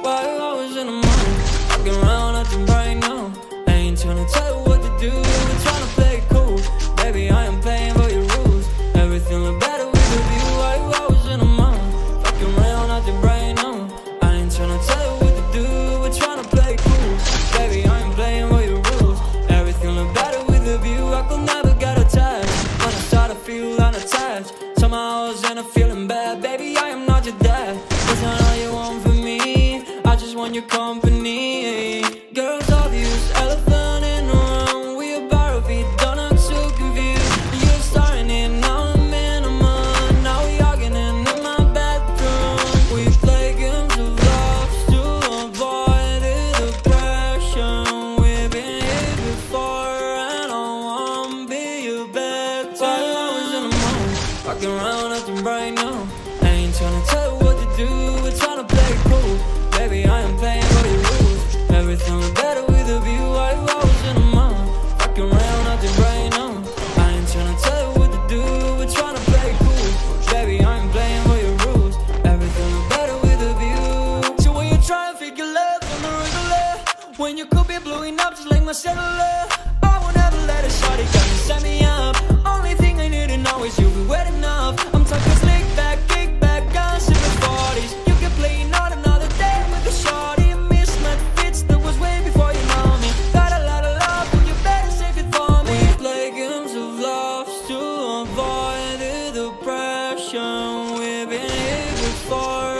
Why you always in the mood? Walking around acting right now. I ain't tryna tell you what to do, we're tryna play it cool. Baby, I am playing by your rules. Everything look better with the view. Why you always in the mood? Walking around acting right now. I ain't tryna tell you what to do, we're tryna play it cool. Baby, I am playing by your rules. Everything look better with the view. I could never get attached. When I start to feel unattached, somehow I was in a feeling bad. Baby, I am not your dad. That's not all you want from me. I just want your company. Girls obvious, elephant in the room. We about to be done, I'm so confused. You're starting it, now I'm in a mood. Now we arguing in my bedroom. We play games of love to avoid the depression. We've been here before and I won't be your bed. While I was in the mood, walking around acting right now. I ain't tryna tell you what to do, we're tryna play it cool. Baby, I am playing by your rules. Everything look better with a view. Why you always in the mood? Walking around acting right now. I ain't tryna tell you what to do, we're tryna play it cool. Baby, I am playing by your rules. Everything look better with a view. So when you try and figure love on the regular, when you could be blowing up just like my cellular, I won't ever let a shawty come and set me up. Only thing I need to know is you'll be wet enough. I'm talking slick back, kick back, guns in the 40s. You can play not another day with a shawty. Mismatch fits that was way before you know me. Got a lot of love, but you better save it for me. We play games of love to avoid the depression. We've been here before